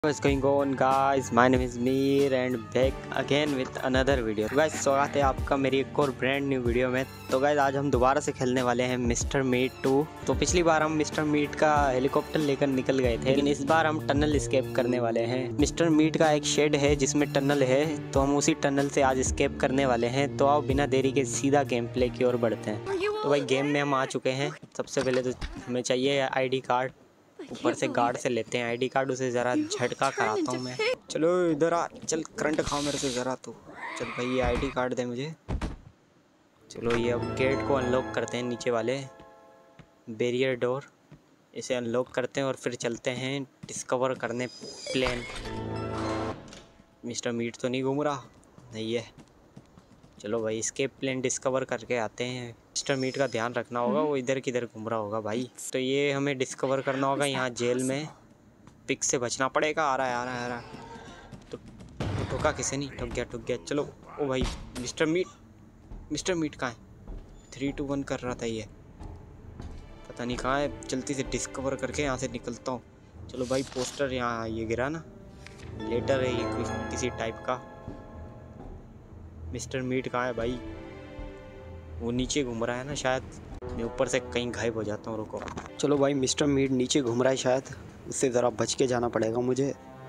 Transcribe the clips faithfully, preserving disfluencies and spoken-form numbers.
What's going on guys, my name is Mir and back again with another video। तो guys स्वागत है आपका मेरी एक और ब्रांड न्यू वीडियो में। तो guys आज हम दोबारा से खेलने वाले हैं मिस्टर मीट टू। तो पिछली बार हम मिस्टर मीट का हेलीकॉप्टर लेकर निकल गए थे, लेकिन इस बार हम टनल स्केप करने वाले हैं। मिस्टर मीट का एक शेड है जिसमें टनल है, तो हम उसी टनल से आज स्केप करने वाले हैं। तो आओ बिना देरी के सीधा गेम प्ले की ओर बढ़ते हैं। तो भाई गेम में हम आ चुके हैं। सबसे पहले तो हमें चाहिए आई डी कार्ड, ऊपर से गार्ड से लेते हैं आई डी कार्ड, उसे ज़रा झटका कराता हूँ मैं। चलो इधर आ, चल करंट खाओ मेरे से ज़रा तू। चल भाई ये आई डी कार्ड दे मुझे। चलो ये अब गेट को अनलॉक करते हैं, नीचे वाले बैरियर डोर, इसे अनलॉक करते हैं और फिर चलते हैं डिस्कवर करने प्लेन। मिस्टर मीट तो नहीं घूम रहा, नहीं है। चलो भाई इसके प्लेन डिस्कवर करके आते हैं। मिस्टर मीट का ध्यान रखना होगा, वो इधर किधर घूम रहा होगा भाई। तो ये हमें डिस्कवर करना होगा यहाँ जेल में। पिक से बचना पड़ेगा। आ रहा है आ रहा है आ रहा है। तो ठोका किसे नहीं, ठुक गया ठुक गया। चलो ओ भाई मिस्टर मीट, मिस्टर मीट कहाँ है? थ्री टू वन कर रहा था ये, पता नहीं कहाँ है। जल्दी से डिस्कवर करके यहाँ से निकलता हूँ। चलो भाई पोस्टर यहाँ ये गिरा ना, लेटर है ये किसी टाइप का। मिस्टर मीट कहाँ है भाई? वो नीचे घूम रहा है ना शायद। मैं ऊपर से कहीं गायब हो जाता हूँ, रुको। चलो भाई मिस्टर मीट नीचे घूम रहा है शायद, उससे ज़रा बच के जाना पड़ेगा मुझे।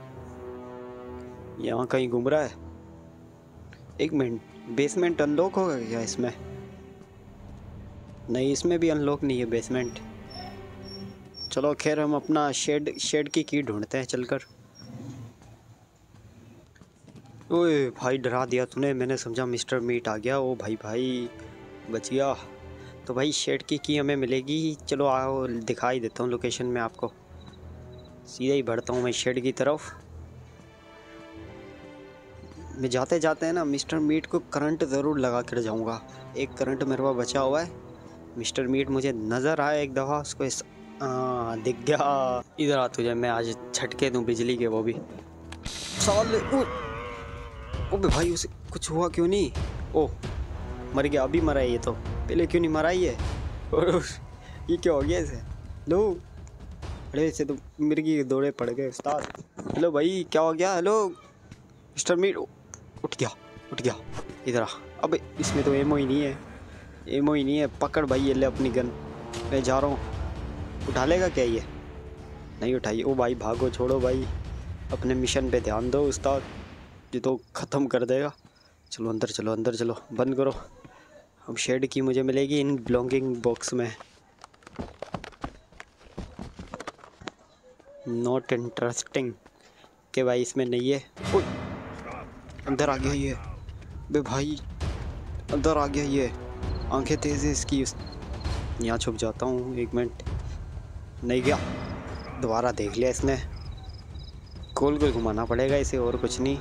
यहाँ कहीं घूम रहा है। एक मिनट, बेसमेंट अनलॉक होगा क्या इसमें? नहीं, इसमें भी अनलॉक नहीं है बेसमेंट। चलो खैर हम अपना शेड शेड की की ढूंढते हैं चलकर। ओए भाई डरा दिया तूने, मैंने समझा मिस्टर मीट आ गया। ओ भाई भाई बच गया। तो भाई शेड की की हमें मिलेगी। चलो आओ दिखाई देता हूँ लोकेशन में आपको। सीधा ही बढ़ता हूँ मैं शेड की तरफ। मैं जाते जाते हैं ना मिस्टर मीट को करंट ज़रूर लगा कर जाऊँगा। एक करंट मेरे पास बचा हुआ है। मिस्टर मीट मुझे नज़र आया एक दफ़ा, उसको इस आ, दिख गया। इधर आ तुझे मैं आज झटके दूँ बिजली के, वो भी साले। ओबे भाई उसे कुछ हुआ क्यों नहीं? ओह मर गया, अभी मरा है ये तो, पहले क्यों नहीं मरा ये? और ये क्या हो गया इसे? लो अरे इसे तो मिर्गी के दौड़े पड़ गए उस्ताद। हेलो भाई क्या हो गया? Hello mister meat. उठ गया उठ गया, इधर आ। अबे इसमें तो एमओ ही नहीं है, एमओ ही नहीं है। पकड़ भाई ये ले अपनी गन, मैं जा रहा हूँ। उठा लेगा क्या ये? नहीं उठाइए। ओ भाई भागो, छोड़ो भाई, अपने मिशन पे ध्यान दो उस्ताद, ये तो ख़त्म कर देगा। चलो अंदर चलो अंदर चलो, बंद करो। अब शेड की मुझे मिलेगी इन ब्लॉन्गिंग बॉक्स में। नॉट इंटरेस्टिंग के भाई इसमें नहीं है। ओए अंदर आ गया ये, बे भाई अंदर आ गया ये। आंखें तेज़ है इसकी। यहाँ छुप जाता हूँ, एक मिनट। नहीं गया, दोबारा देख लिया इसने। गोल गोल घुमाना पड़ेगा इसे, और कुछ नहीं।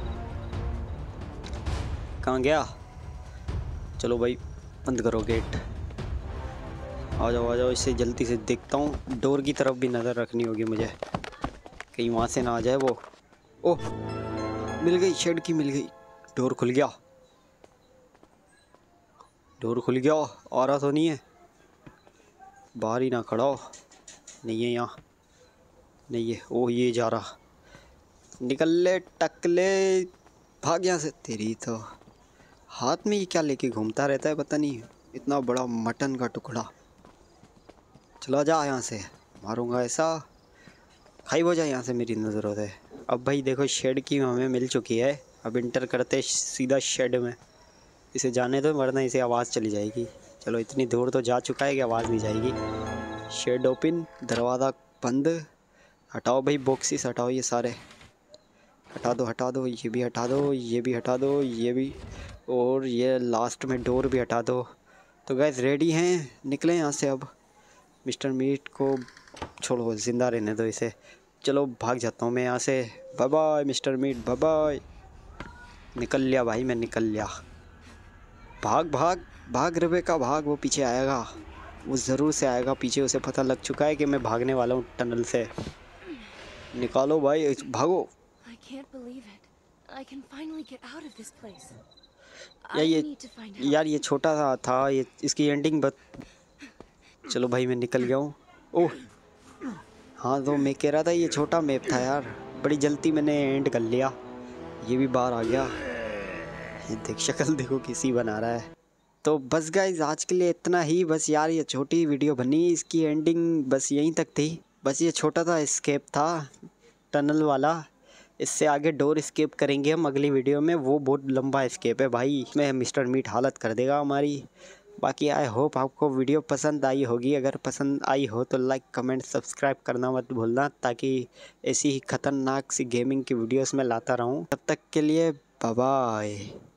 कहाँ गया? चलो भाई बंद करो गेट। आ जाओ आ जाओ, इससे जल्दी से देखता हूँ। डोर की तरफ भी नज़र रखनी होगी मुझे, कहीं वहाँ से ना आ जाए वो। ओह मिल गई, शेड की मिल गई। डोर खुल गया, डोर खुल गया। आ रहा तो नहीं है? बाहर ही ना खड़ा हो। नहीं है यहाँ, नहीं है। ओह ये जा रहा, निकल ले टकले, भाग यहाँ से। तेरी तो हाथ में ये क्या लेके घूमता रहता है, पता नहीं, इतना बड़ा मटन का टुकड़ा। चला जा यहाँ से, मारूंगा ऐसा, खाइब हो जाए यहाँ से मेरी नज़रों से। अब भाई देखो शेड की हमें मिल चुकी है। अब इंटर करते सीधा शेड में। इसे जाने दो, वरना इसे आवाज़ चली जाएगी। चलो इतनी दूर तो जा चुका है कि आवाज़ नहीं जाएगी। शेड ओपन, दरवाज़ा बंद। हटाओ भाई बॉक्सेस, हटाओ ये सारे, हटा दो हटा दो, ये भी हटा दो, ये भी हटा दो, ये भी, और ये लास्ट में डोर भी हटा दो। तो गैस रेडी हैं, निकलें यहाँ से। अब मिस्टर मीट को छोड़ो, ज़िंदा रहने दो इसे। चलो भाग जाता हूँ मैं यहाँ से। Bye bye mister meat, bye bye. निकल लिया भाई मैं, निकल लिया। भाग भाग भाग रेबेका भाग, वो पीछे आएगा, वो ज़रूर से आएगा पीछे। उसे पता लग चुका है कि मैं भागने वाला हूँ टनल से। निकालो भाई, भागो। यार ये यार ये छोटा सा था, ये इसकी एंडिंग बत। चलो भाई मैं निकल गया हूँ। ओह हाँ तो मैं कह रहा था ये छोटा मैप था यार, बड़ी जल्दी मैंने एंड कर लिया। ये भी बाहर आ गया। ये देख शक्ल देखो किसी बना रहा है। तो बस गाइज आज के लिए इतना ही। बस यार ये छोटी वीडियो बनी, इसकी एंडिंग बस यहीं तक थी। बस ये छोटा सा एस्केप था टनल वाला। इससे आगे डोर एस्केप करेंगे हम अगली वीडियो में। वो बहुत लंबा एस्केप है भाई, इसमें मिस्टर मीट हालत कर देगा हमारी। बाकी आई होप आपको वीडियो पसंद आई होगी। अगर पसंद आई हो तो लाइक कमेंट सब्सक्राइब करना मत भूलना, ताकि ऐसी ही खतरनाक सी गेमिंग की वीडियोस में लाता रहूं। तब तक के लिए बाय बाय।